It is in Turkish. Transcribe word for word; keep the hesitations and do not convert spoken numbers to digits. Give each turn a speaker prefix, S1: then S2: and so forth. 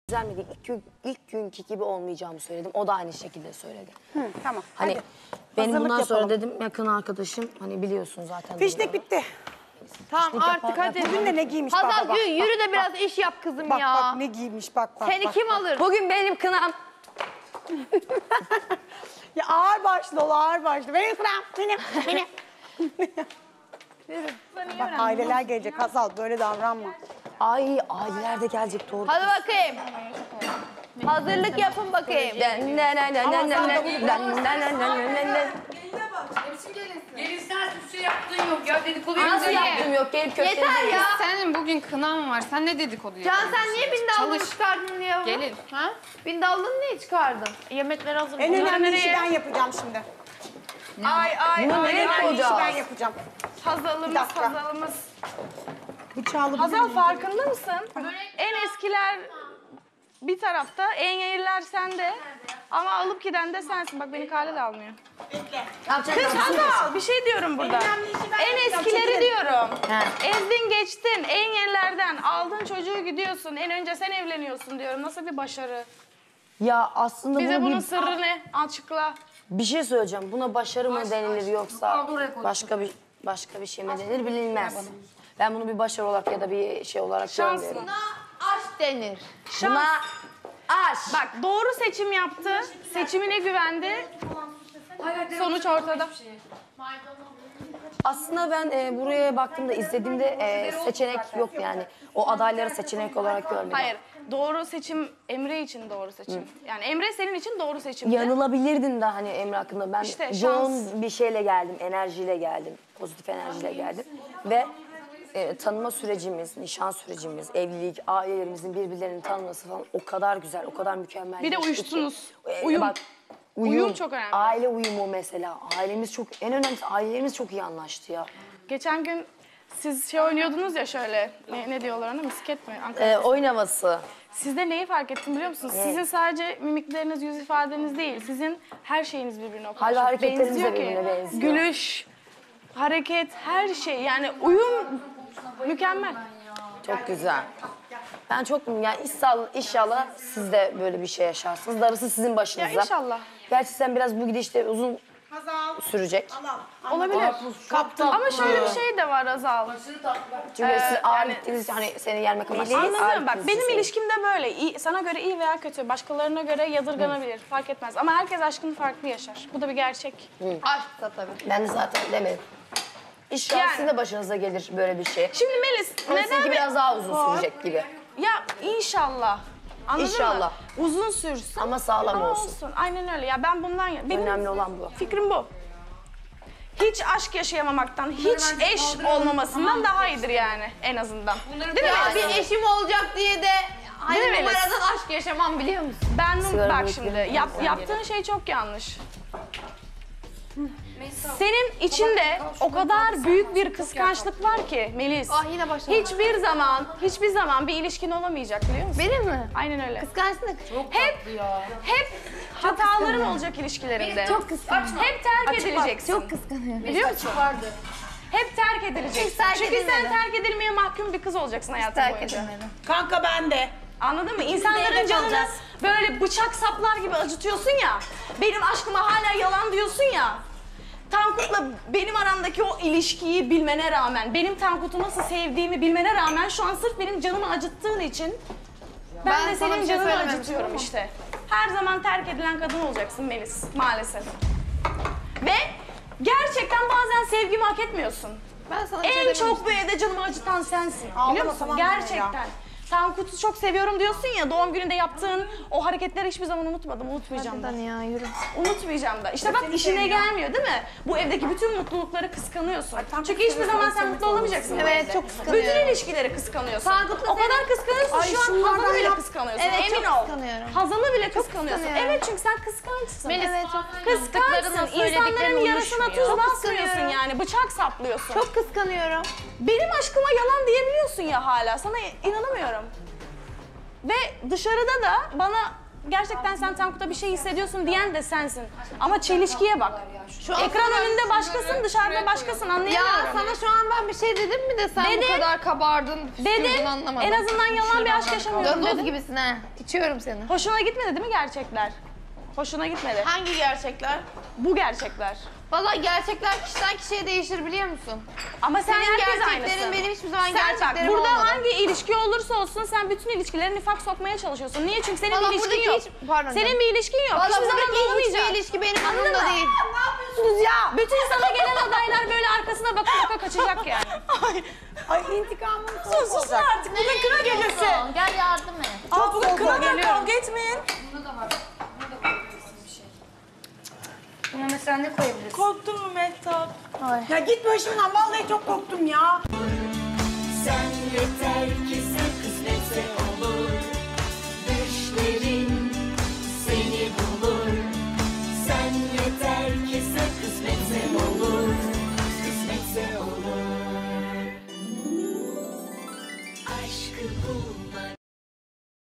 S1: Düzelmedi. İlk, gün, ilk günkü gibi olmayacağımı söyledim. O da aynı şekilde söyledi.
S2: Hı, tamam.
S1: Hani
S2: hadi.
S1: benim
S2: Hazırlık
S1: bundan sonra
S2: yapalım.
S1: dedim yakın arkadaşım. Hani biliyorsun zaten.
S2: Fişnek bitti.
S3: Tamam
S1: İşte
S3: artık
S1: yapar-
S3: hadi.
S2: Bugün de ne giymiş bak
S3: Hazal
S2: bak.
S3: yürü, yürü de
S2: bak,
S3: biraz
S2: bak.
S3: iş yap kızım
S2: Bak
S3: ya.
S2: bak ne giymiş bak bak.
S3: Seni
S2: bak,
S3: kim
S2: bak.
S3: alır?
S1: Bugün benim kınam.
S2: Ya ağır başlı ol ağır başlı. Benim kıram benim benim. Bak aileler gelecek Hazal böyle davranma.
S1: Ay aileler de gelecek doğru.
S3: Hadi bakayım. Hazırlık yapın bakayım.
S4: Gelin sen hiçbir şey yaptığın yok ya, dedikodu
S1: Nasıl
S4: yaptın.
S1: yaptım yok gelip köftenizi.
S3: Yeter ya.
S4: Senin bugün kınan var, sen ne dedikodu
S3: Can
S4: yapıyorsun?
S3: sen niye bindallığını
S4: Çalış.
S3: çıkardın ya?
S4: Gelin. Ha?
S3: Bindallığını niye çıkardın?
S4: Yemekleri hazır.
S2: En
S4: Bunları
S2: önemli
S4: nereye?
S2: işi ben yapacağım şimdi.
S4: Ay ay
S1: Bunu
S4: ay.
S1: nereye
S2: En önemli işi
S1: koyacağız?
S2: ben yapacağım. Bir
S4: Hazalımız,
S2: dakika.
S4: hazalımız.
S2: Bıçağı alabilir
S5: Hazal
S2: miyim?
S5: farkında mısın? En eskiler bir tarafta, en yeniler sende. Ama alıp giden de sensin. Bak beni kale de almıyor. Kız Hazal bir şey diyorum burada.
S2: önemli işi ben
S5: En
S2: yapacağım,
S5: eskileri
S2: çekilin.
S5: diyorum.
S1: He.
S5: Ezdin geçtin, en yenilerden aldın çocuğu gidiyorsun. En önce sen evleniyorsun diyorum. Nasıl bir başarı?
S1: Ya aslında
S5: Bize
S1: bunu
S5: bunun
S1: bir,
S5: sırrı ne? Açıkla.
S1: bir şey söyleyeceğim. Buna başarı mı denilir yoksa
S4: Al buraya koy.
S1: başka bir başka bir şey mi denir bilinmez. Ben bunu bir başarı olarak ya da bir şey olarak
S5: Şans
S1: görmüyorum.
S5: mı?
S3: Aşk denir.
S1: Buna aşk.
S5: Bak doğru seçim yaptı. Seçimine güvendi. Sonuç ortada.
S1: Aslında ben e, buraya baktığımda izlediğimde e, seçenek yok yani. O adayları seçenek olarak görmedim.
S5: Hayır. Doğru seçim Emre için doğru seçim. Yani Emre senin için doğru seçimdi.
S1: Yanılabilirdin de hani Emre hakkında. Ben
S5: İşte şans.
S1: yoğun bir şeyle geldim, enerjiyle geldim. Pozitif enerjiyle geldim. Ve e, tanıma sürecimiz, nişan sürecimiz, evlilik, ailelerimizin birbirlerini tanıması falan o kadar güzel, o kadar mükemmel.
S5: Bir de
S1: geçti ki.
S5: uyuştunuz.
S1: E,
S5: Uyum.
S1: Bak,
S5: Uyum çok önemli.
S1: Aile uyumu mesela. Ailemiz çok, en önemlisi ailelerimiz çok iyi anlaştı ya.
S5: Geçen gün siz şey oynuyordunuz ya şöyle. Ne, ne diyorlar ona? Misket mi? Ankara.
S1: E, oyun havası.
S5: Sizde neyi fark ettim biliyor musunuz?
S1: Ne?
S5: Sizin sadece mimikleriniz, yüz ifadeniz değil. Sizin her şeyiniz birbirine o kadar
S1: Hal ve
S5: çok
S1: hareketleriniz de
S5: benziyor ki.
S1: birbirine benziyor.
S5: Gülüş, hareket, her şey. Yani uyum mükemmel.
S1: Çok güzel. Ben çok yani inşallah, inşallah siz de böyle bir şey yaşarsınız. Darısı sizin başınıza.
S5: Ya inşallah.
S1: Gerçi sen biraz bu gidişte uzun sürecek.
S5: Olabilir.
S1: Kaptan.
S5: Ama şöyle bir şey de var Azal.
S1: Çünkü
S5: Ee,
S1: siz ağır
S5: yani-
S1: gittiniz hani seni yenmek amaçlı.
S5: Anladım bak benim ilişkimde böyle. İyi, sana göre iyi veya kötü, başkalarına göre yadırganabilir. Fark etmez. Ama herkes aşkını farklı yaşar. Bu da bir gerçek.
S3: Aşk da tabii.
S1: Ben de zaten demedim. İnşallah
S5: Yani-
S1: sizin de başınıza gelir böyle bir şey.
S5: Şimdi Melis
S1: Ama
S5: neden...
S1: sizinki biraz daha uzun sürecek gibi.
S5: Ya inşallah. Anladın
S1: İnşallah.
S5: mı? Uzun sürsün.
S1: Ama sağlam
S5: Ama
S1: olsun.
S5: Aynen öyle. Ya ben bundan... Benim
S1: Önemli olan bu.
S5: fikrim bu. Hiç aşk yaşayamamaktan, hiç eş olmamasından daha iyidir yani en azından. Değil mi?
S3: Ya
S5: Melis?
S3: bir eşim olacak diye de hani
S5: Değil mi Melis?
S3: numaradan aşk yaşamam biliyor musun?
S5: Ben
S1: Sigara
S5: bak
S1: bırakıyorum.
S5: şimdi yap, yaptığın şey çok yanlış. Senin içinde o kadar büyük bir kıskançlık var ki Melis.
S3: Ah yine başladı.
S5: Hiçbir zaman, hiçbir zaman bir ilişkin olamayacak biliyor musun?
S3: Benim mi?
S5: Aynen öyle.
S3: Kıskançlık.
S5: Hep, hep hataların olacak ilişkilerinde.
S3: Çok kıskanıyorum.
S5: Hep terk edileceksin.
S3: Çok kıskanıyorum.
S5: Biliyor musun? Hep terk edileceksin.
S3: Hiç terk
S5: Çünkü sen
S3: edilmedim.
S5: terk edilmeye mahkum bir kız olacaksın hayatın
S3: Terk
S5: boyunca.
S3: edilmedim.
S2: Kanka ben de.
S5: Anladın mı?
S2: evde
S5: İnsanların canını
S2: kalacağız.
S5: böyle bıçak saplar gibi acıtıyorsun ya. Benim aşkıma hala yalan diyorsun ya. Tankut'la benim aramdaki o ilişkiyi bilmene rağmen, benim Tankut'u nasıl sevdiğimi bilmene rağmen şu an sırf benim canımı acıttığın için ben,
S3: Ben
S5: de
S3: sana
S5: senin
S3: bir şey
S5: canını
S3: söylememiştim
S5: acıtıyorum
S3: ama.
S5: işte. Her zaman terk edilen kadın olacaksın Melis maalesef. Ve gerçekten bazen sevgimi hak etmiyorsun.
S3: Ben sana bir şey
S5: En
S3: dememiştim.
S5: çok bu evde canımı acıtan sensin.
S2: Ağlama,
S5: Biliyor musun?
S2: tamam
S5: Gerçekten.
S2: ya.
S5: Tankut'u çok seviyorum diyorsun ya, doğum gününde yaptığın o hareketleri hiçbir zaman unutmadım, unutmayacağım da.
S3: Hadi ya yürü.
S5: Unutmayacağım da. İşte bak işine gelmiyor değil mi? Bu evdeki bütün mutlulukları kıskanıyorsun. Çünkü hiçbir zaman sen mutlu olamayacaksın bu
S3: Evet,
S5: evde.
S3: çok kıskanıyorum.
S5: Bütün ilişkileri kıskanıyorsun.
S3: Tankut'la
S5: o kadar kıskanıyorsun
S2: Ay,
S5: şu an
S2: şunlardan
S5: Hazan'ı bile
S2: yap.
S5: kıskanıyorsun.
S3: Evet,
S5: Emin
S3: çok
S5: ol.
S3: kıskanıyorum.
S5: Hazan'ı bile kıskanıyorsun.
S3: kıskanıyorum.
S5: Evet çünkü sen kıskançsın.
S3: Melis,
S5: Evet,
S3: çok
S5: kıskançsın.
S3: söylediklerin
S5: İnsanların yarasına
S3: uyuşmuyor.
S5: tuz
S3: Çok
S5: basmıyorsun
S3: kıskanıyorum.
S5: yani. Bıçak saplıyorsun.
S3: Çok kıskanıyorum.
S5: Benim aşkıma yalan diyebiliyorsun ya hala. Sana inanamıyorum. Ve dışarıda da bana gerçekten sen Tankut'a bir şey hissediyorsun diyen de sensin. Ama çelişkiye bak. Şu ekran önünde başkasın, dışarıda başkasın,
S3: Ya
S5: anlayamıyorum.
S3: sana şu an ben bir şey dedim mi de sen
S5: Dedim.
S3: bu kadar kabardın,
S5: Dedim,
S3: püskürdün anlamadım.
S5: en azından yalan bir aşk yaşamıyorum
S3: Gazoz
S5: dedim.
S3: gibisin ha. İçiyorum seni.
S5: Hoşuna gitmedi değil mi gerçekler? Hoşuna gitmedi.
S6: Hangi gerçekler?
S5: Bu gerçekler.
S3: Vallahi gerçekler kişiden kişiye değişir biliyor musun?
S5: Ama sen
S3: Senin
S5: herkes
S3: gerçeklerin
S5: aynısın.
S3: benim hiçbir zaman
S5: Sen bak
S3: gerçeklerim
S5: burada
S3: olmadı.
S5: hangi ilişki olursa olsun sen bütün ilişkileri nifak sokmaya çalışıyorsun. Niye? Çünkü senin
S3: Vallahi
S5: bir ilişkin
S3: buradaki
S5: yok.
S3: hiç- pardon
S5: Senin
S3: canım.
S5: bir ilişkin yok.
S3: Vallahi
S5: Hiçbir zaman
S3: buradaki
S5: da olmayacak.
S3: hiçbir ilişki benim
S5: Anladın
S3: umurumda
S5: mı?
S3: değil.
S2: Ne yapıyorsunuz ya?
S5: Bütün sana gelen adaylar böyle arkasına baka baka kaçacak yani.
S2: Ay intikamım
S5: Sus sus artık. Bugün kına gecesi.
S3: Gel yardım et.
S5: Aa, bugün kına var,
S2: geliyorum.
S5: kavga etmeyin.
S4: Buna mesela ne koyabilirsin?
S2: Korktun mu Mehtap? Ya git başımdan vallahi çok korktum ya.
S7: Sen yeter ki sen kısmetse ol.